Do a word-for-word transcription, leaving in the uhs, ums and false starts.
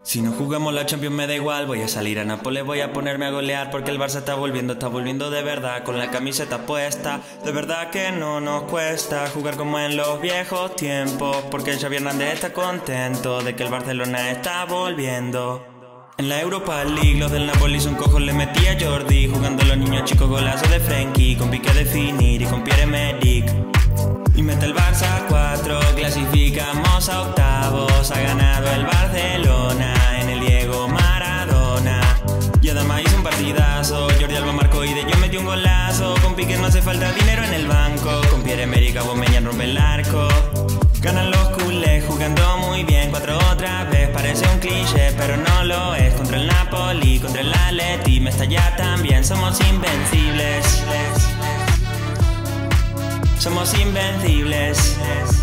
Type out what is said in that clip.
Si no jugamos la Champions me da igual, voy a salir a Nápoles, voy a ponerme a golear porque el Barça está volviendo, está volviendo de verdad, con la camiseta puesta. De verdad que no nos cuesta jugar como en los viejos tiempos, porque Xavi Hernández está contento de que el Barcelona está volviendo. En la Europa League los del Napoli son cojos, le metí a Jordi, jugando los niños chicos golazo de Frenkie, con Piqué definir y con Pierre-Emerick. Y mete el Barça cuatro, clasificamos a octavos, ha ganado el Barcelona en el Diego Maradona. Y además hizo un partidazo, Jordi Alba marcó y de yo metió un golazo, con Piqué no hace falta dinero en el banco, con Pierre-Emerick Aubameyang rompe el arco. Ganan los culés jugando muy bien, cuatro otra vez, parece un cliché pero no lo es. Contra el Napoli, contra el Atleti, me estalla también, somos invencibles. Somos invencibles.